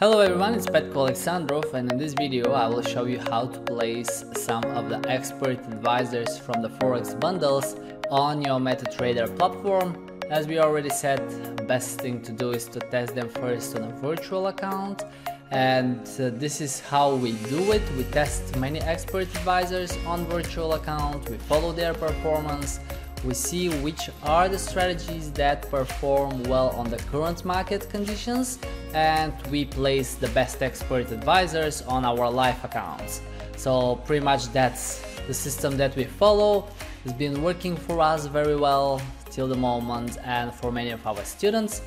Hello everyone, it's Petko Aleksandrov, and in this video I will show you how to place some of the expert advisors from the Forex Bundles on your MetaTrader platform. As we already said, best thing to do is to test them first on a virtual account, and this is how we do it. We test many expert advisors on virtual account, we follow their performance, we see which are the strategies that perform well on the current market conditions, and we place the best expert advisors on our live accounts. So pretty much that's the system that we follow. It's been working for us very well till the moment and for many of our students,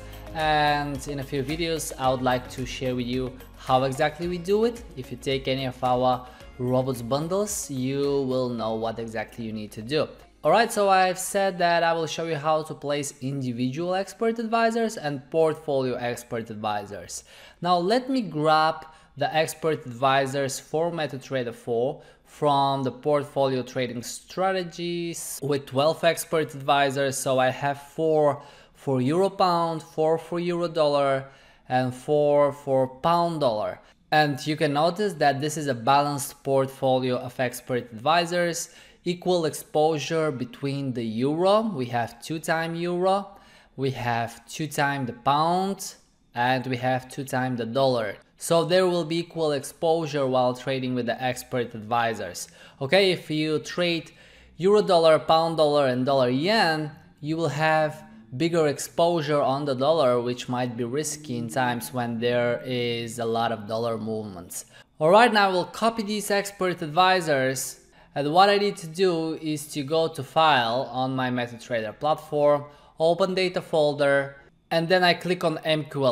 and in a few videos I would like to share with you how exactly we do it. If you take any of our robots bundles, you will know what exactly you need to do. Alright, so I've said that I will show you how to place individual expert advisors and portfolio expert advisors. Now let me grab the expert advisors for MetaTrader 4 from the portfolio trading strategies with 12 expert advisors. So I have 4 for Euro Pound, 4 for Euro Dollar, and 4 for Pound Dollar. And you can notice that this is a balanced portfolio of expert advisors. Equal exposure between the euro, we have 2 times euro, we have 2 times the pound, and we have 2 times the dollar. So there will be equal exposure while trading with the expert advisors. Okay, if you trade euro dollar, pound dollar, and dollar yen, you will have bigger exposure on the dollar, which might be risky in times when there is a lot of dollar movements. Alright, now we'll copy these expert advisors. And what I need to do is to go to File on my MetaTrader platform, open Data folder, and then I click on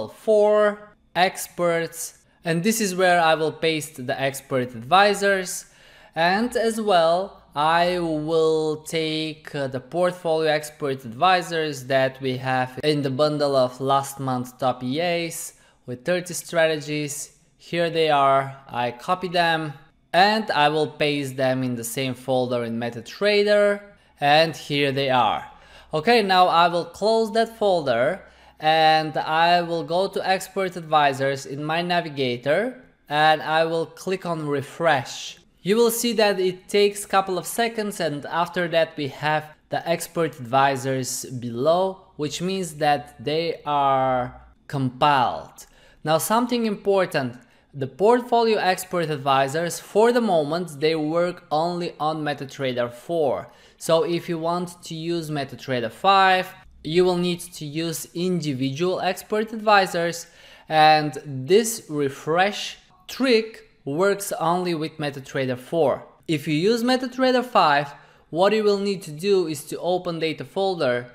MQL4, Experts, and this is where I will paste the expert advisors. And as well, I will take the portfolio expert advisors that we have in the bundle of last month top EAs with 30 strategies. Here they are, I copy them. And I will paste them in the same folder in MetaTrader, and here they are. Okay, now I will close that folder and I will go to expert advisors in my navigator and I will click on refresh. You will see that it takes a couple of seconds, and after that we have the expert advisors below, which means that they are compiled. Now something important. The portfolio expert advisors, for the moment, they work only on MetaTrader 4. So if you want to use MetaTrader 5, you will need to use individual expert advisors, and this refresh trick works only with MetaTrader 4. If you use MetaTrader 5, what you will need to do is to open Data folder,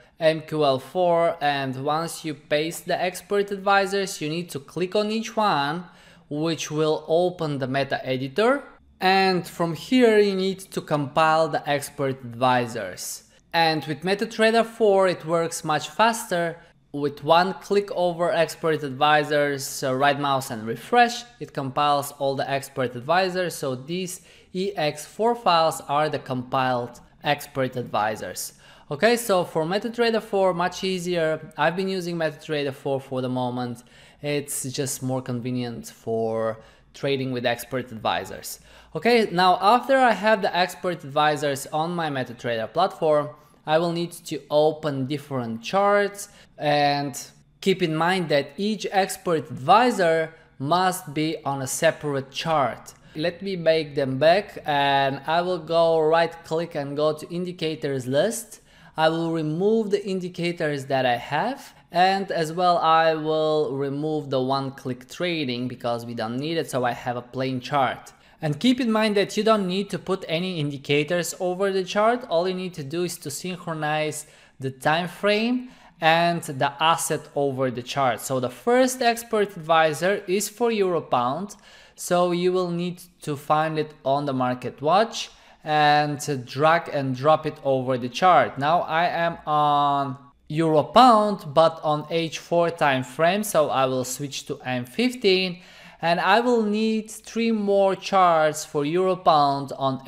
MQL4, and once you paste the expert advisors, you need to click on each one, which will open the meta editor, and from here you need to compile the expert advisors. And with MetaTrader 4 it works much faster. With one click over expert advisors, right mouse and refresh, it compiles all the expert advisors. So these EX4 files are the compiled expert advisors. Okay, so for MetaTrader 4, much easier. I've been using MetaTrader 4 for the moment. It's just more convenient for trading with expert advisors. Okay, now after I have the expert advisors on my MetaTrader platform, I will need to open different charts, and keep in mind that each expert advisor must be on a separate chart. Let me make them back, and I will go right click and go to indicators list. I will remove the indicators that I have, and as well I will remove the one-click trading because we don't need it, so I have a plain chart. And keep in mind that you don't need to put any indicators over the chart. All you need to do is to synchronize the time frame and the asset over the chart. So the first expert advisor is for Euro Pound, so you will need to find it on the market watch and drag and drop it over the chart. Now I am on Euro Pound but on H4 time frame, so I will switch to M15, and I will need 3 more charts for Euro Pound on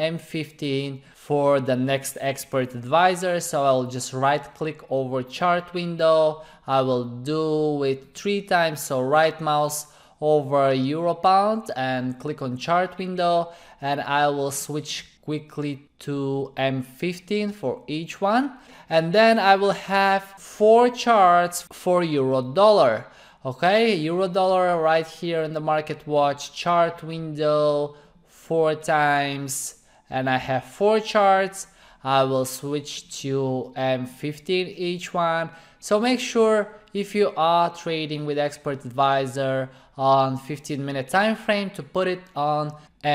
M15 for the next expert advisor. So I'll just right click over chart window, I will do it 3 times, so right mouse over Euro Pound and click on chart window, and I will switch quickly to M15 for each one, and then I will have 4 charts for Euro Dollar. Okay, Euro Dollar right here in the market watch chart window 4 times, and I have 4 charts. I will switch to M15 each one. So make sure if you are trading with expert advisor on 15-minute time frame to put it on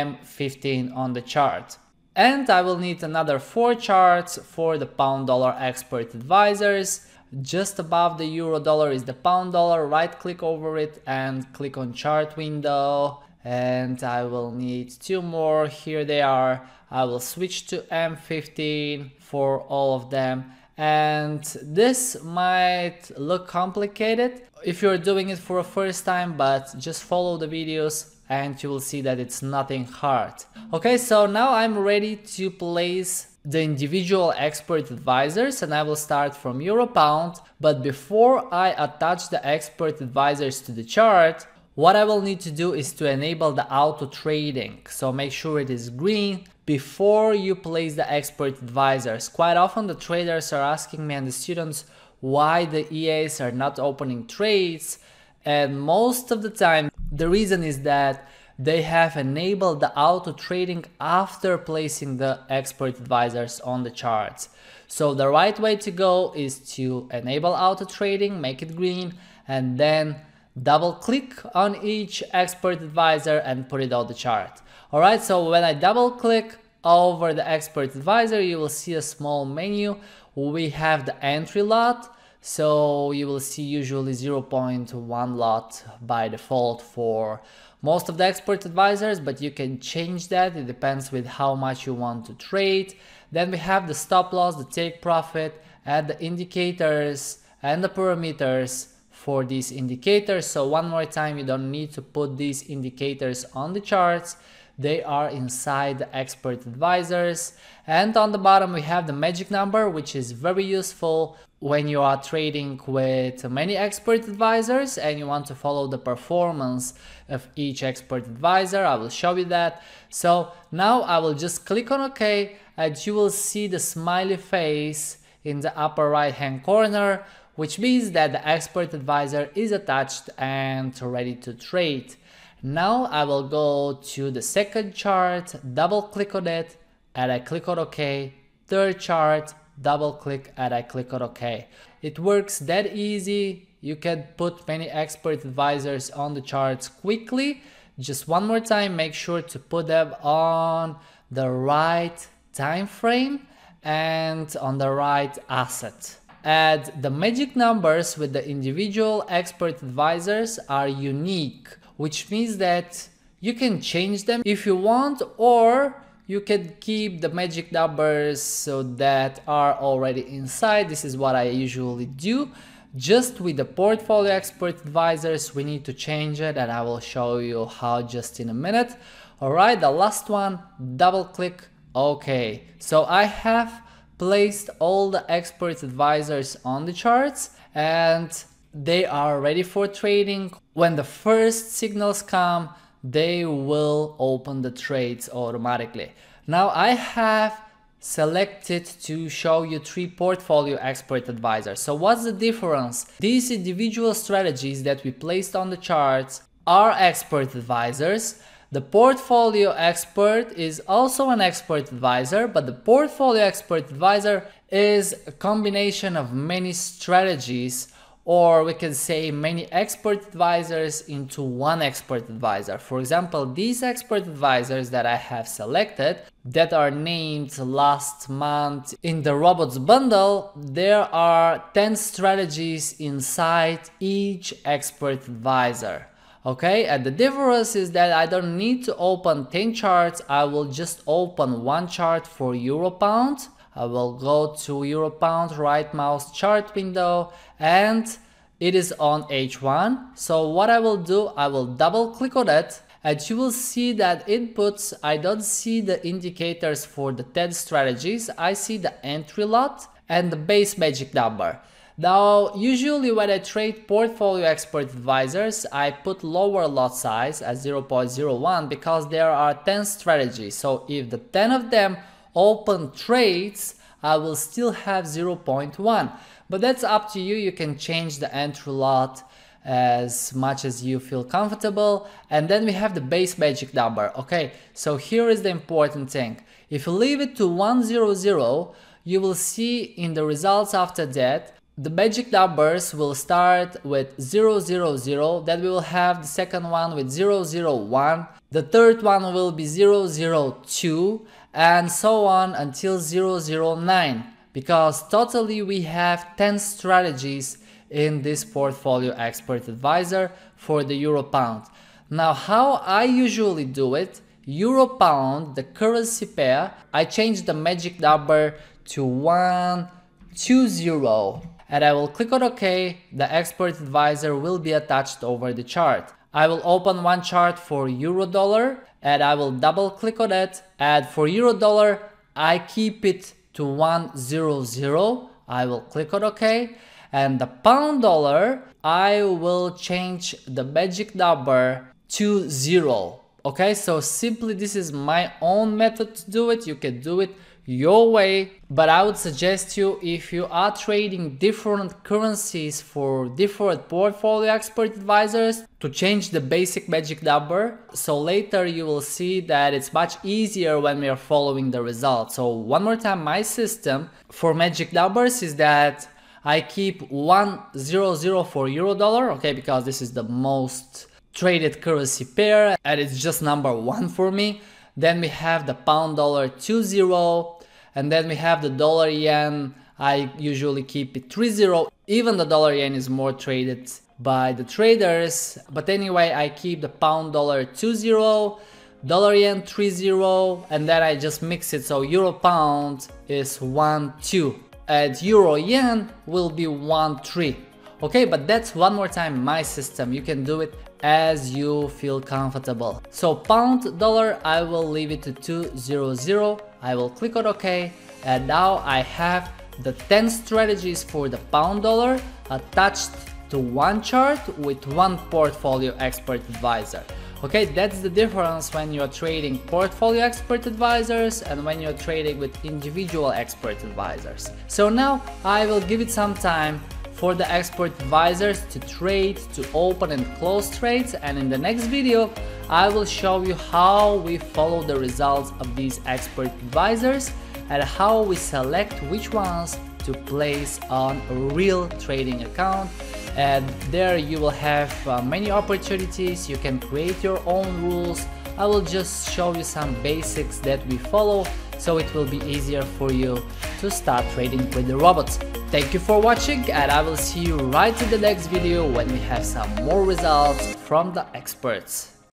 M15 on the chart. And I will need another 4 charts for the pound dollar expert advisors. Just above the Euro Dollar is the pound dollar. Right click over it and click on chart window. And I will need 2 more. Here they are. I will switch to M15 for all of them. And this might look complicated if you're doing it for a first time, but just follow the videos and you will see that it's nothing hard. Okay, so now I'm ready to place the individual expert advisors, and I will start from Euro Pound. But before I attach the expert advisors to the chart, what I will need to do is to enable the auto trading. So make sure it is green before you place the expert advisors. Quite often the traders are asking me and the students why the EAs are not opening trades, and most of the time the reason is that they have enabled the auto trading after placing the expert advisors on the charts. So the right way to go is to enable auto trading, make it green, and then double click on each expert advisor and put it on the chart. Alright, so when I double click over the expert advisor, you will see a small menu. We have the entry lot, so you will see usually 0.1 lot by default for most of the expert advisors, but you can change that. It depends with how much you want to trade. Then we have the stop loss, the take profit, and the indicators and the parameters for these indicators. So one more time, you don't need to put these indicators on the charts. They are inside the expert advisors. And on the bottom we have the magic number, which is very useful when you are trading with many expert advisors and you want to follow the performance of each expert advisor. I will show you that. So now I will just click on OK, and you will see the smiley face in the upper right hand corner, which means that the expert advisor is attached and ready to trade. Now I will go to the second chart, double click on it, and I click on OK. Third chart, double click and I click on OK. It works that easy. You can put many expert advisors on the charts quickly. Just one more time, make sure to put them on the right time frame and on the right asset. And the magic numbers with the individual expert advisors are unique, which means that you can change them if you want, or you can keep the magic numbers so that are already inside. This is what I usually do. Just with the portfolio expert advisors, we need to change it, and I will show you how just in a minute. Alright, the last one, double click, OK. So I have placed all the expert advisors on the charts and they are ready for trading. When the first signals come, they will open the trades automatically. Now I have selected to show you 3 portfolio expert advisors. So what's the difference? These individual strategies that we placed on the charts are expert advisors. The portfolio expert is also an expert advisor, but the portfolio expert advisor is a combination of many strategies, or we can say many expert advisors into one expert advisor. For example, these expert advisors that I have selected that are named last month in the robots bundle, there are 10 strategies inside each expert advisor. Okay, and the difference is that I don't need to open 10 charts. I will just open one chart for Euro Pound. I will go to Euro Pound, right mouse chart window, and it is on H1. So what I will do, I will double click on it, and you will see that inputs, I don't see the indicators for the 10 strategies. I see the entry lot and the base magic number. Now, usually when I trade portfolio expert advisors, I put lower lot size at 0.01 because there are 10 strategies. So if the 10 of them open trades, I will still have 0.1. But that's up to you. You can change the entry lot as much as you feel comfortable. And then we have the base magic number. Okay, so here is the important thing. If you leave it to 100, you will see in the results after that the magic numbers will start with 000, then we will have the second one with 001, the third one will be 002, and so on until 009, because totally we have 10 strategies in this portfolio expert advisor for the euro pound. Now, how I usually do it, euro pound, the currency pair, I change the magic number to 120, and I will click on OK. The expert advisor will be attached over the chart. I will open one chart for euro dollar and I will double click on it, and for euro dollar I keep it to 100. I will click on OK, and the pound dollar I will change the magic number to 0. Okay, so simply this is my own method to do it. You can do it your way, but I would suggest you, if you are trading different currencies for different portfolio expert advisors, to change the basic magic number. So later you will see that it's much easier when we are following the results. So one more time, my system for magic numbers is that I keep 100 for euro dollar, okay, because this is the most traded currency pair and it's just number one for me. Then we have the pound dollar 20, and then we have the dollar yen. I usually keep it 30. Even the dollar yen is more traded by the traders, but anyway, I keep the pound dollar 20, dollar yen 30, and then I just mix it. So euro pound is 1-2 and euro yen will be 1-3. Okay, but that's one more time my system. You can do it as you feel comfortable. So pound dollar, I will leave it to 200. I will click on OK, and now I have the 10 strategies for the pound dollar attached to one chart with one portfolio expert advisor. Okay, that's the difference when you're trading portfolio expert advisors and when you're trading with individual expert advisors. So now I will give it some time for the expert advisors to trade, to open and close trades, and in the next video I will show you how we follow the results of these expert advisors and how we select which ones to place on a real trading account. And there you will have many opportunities. You can create your own rules. I will just show you some basics that we follow, so it will be easier for you to start trading with the robots. Thank you for watching, and I will see you right in the next video when we have some more results from the experts.